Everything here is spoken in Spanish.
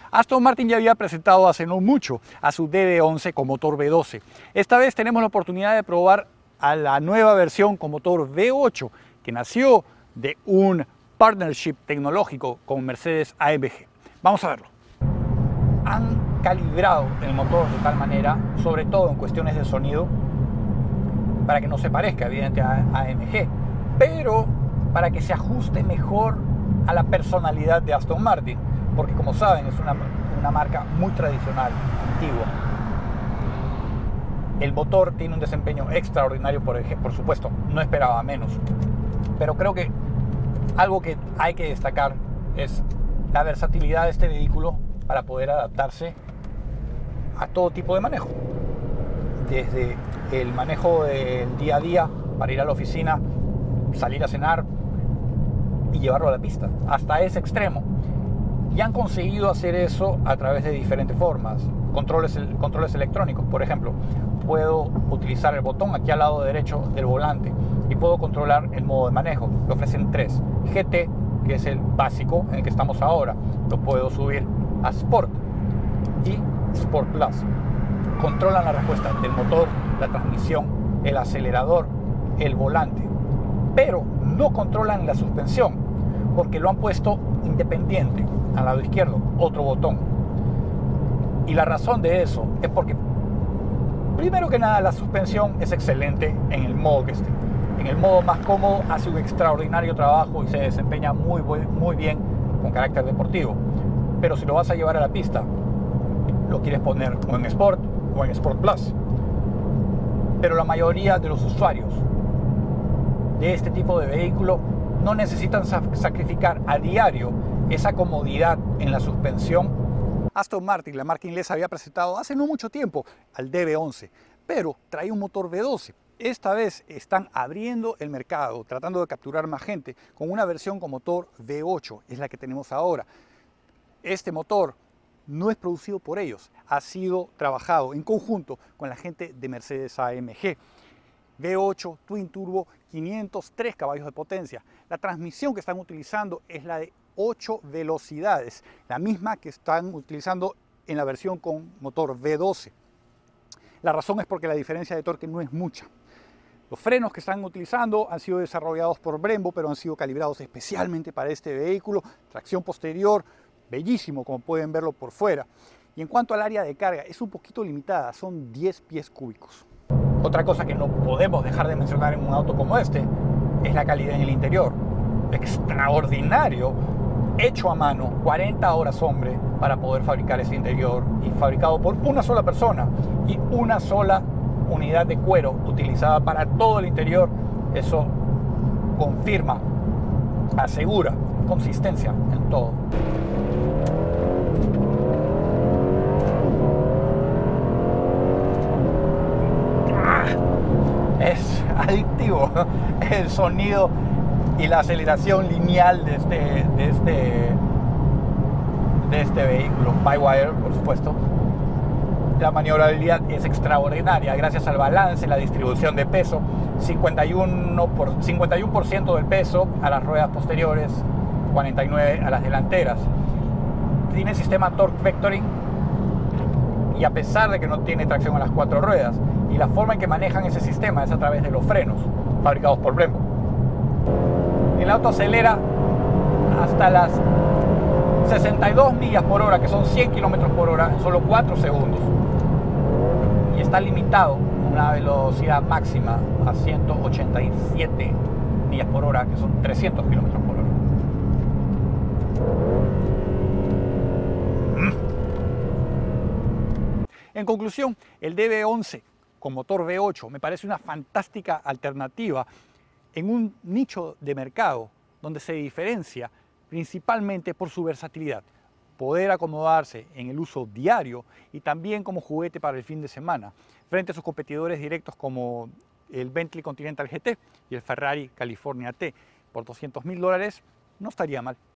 Aston Martin ya había presentado hace no mucho a su DB11 con motor V12. Esta vez tenemos la oportunidad de probar a la nueva versión con motor V8, que nació de un partnership tecnológico con Mercedes-AMG. Vamos a verlo. Han calibrado el motor de tal manera, sobre todo en cuestiones de sonido, para que no se parezca evidente a AMG, pero para que se ajuste mejor a la personalidad de Aston Martin, porque como saben es una marca muy tradicional, antigua. El motor tiene un desempeño extraordinario, por supuesto, no esperaba menos, pero creo que algo que hay que destacar es la versatilidad de este vehículo para poder adaptarse a todo tipo de manejo, desde el manejo del día a día para ir a la oficina, salir a cenar y llevarlo a la pista, hasta ese extremo. Y han conseguido hacer eso a través de diferentes formas. Controles electrónicos, por ejemplo, puedo utilizar el botón aquí al lado derecho del volante y puedo controlar el modo de manejo. Le ofrecen tres: GT, que es el básico en el que estamos ahora, lo puedo subir a Sport y Sport Plus. Controlan la respuesta del motor, la transmisión, el acelerador, el volante, pero no controlan la suspensión porque lo han puesto independiente al lado izquierdo, otro botón. Y la razón de eso es porque, primero que nada, la suspensión es excelente en el modo que esté. En el modo más cómodo hace un extraordinario trabajo y se desempeña muy bien con carácter deportivo. Pero si lo vas a llevar a la pista, lo quieres poner o en Sport o en Sport Plus. Pero la mayoría de los usuarios de este tipo de vehículo no necesitan sacrificar a diario esa comodidad en la suspensión. Aston Martin, la marca inglesa, había presentado hace no mucho tiempo al DB11, pero trae un motor V12. Esta vez están abriendo el mercado, tratando de capturar más gente con una versión con motor V8, es la que tenemos ahora. Este motor no es producido por ellos, ha sido trabajado en conjunto con la gente de Mercedes-AMG. V8 Twin Turbo, 503 caballos de potencia. La transmisión que están utilizando es la de 8 velocidades, la misma que están utilizando en la versión con motor V12. La razón es porque la diferencia de torque no es mucha. Los frenos que están utilizando han sido desarrollados por Brembo, pero han sido calibrados especialmente para este vehículo. Tracción posterior, bellísimo, como pueden verlo por fuera. Y en cuanto al área de carga, es un poquito limitada, son 10 pies cúbicos. Otra cosa que no podemos dejar de mencionar en un auto como este es la calidad en el interior. Extraordinario, hecho a mano, 40 horas hombre para poder fabricar ese interior, y fabricado por una sola persona y una sola unidad de cuero utilizada para todo el interior. Eso confirma, asegura consistencia en todo. Es adictivo el sonido y la aceleración lineal de este vehículo. By-wire, por supuesto. La maniobrabilidad es extraordinaria gracias al balance, la distribución de peso. 51% del peso a las ruedas posteriores, 49% a las delanteras. Tiene sistema Torque Vectoring, y a pesar de que no tiene tracción a las 4 ruedas, y la forma en que manejan ese sistema es a través de los frenos fabricados por Brembo. El auto acelera hasta las 62 millas por hora, que son 100 kilómetros por hora, en solo 4 segundos. Y está limitado a una velocidad máxima a 187 millas por hora, que son 300 kilómetros por hora. En conclusión, el DB11 con motor V8 me parece una fantástica alternativa en un nicho de mercado donde se diferencia principalmente por su versatilidad, poder acomodarse en el uso diario y también como juguete para el fin de semana, frente a sus competidores directos como el Bentley Continental GT y el Ferrari California T. Por $200.000 no estaría mal.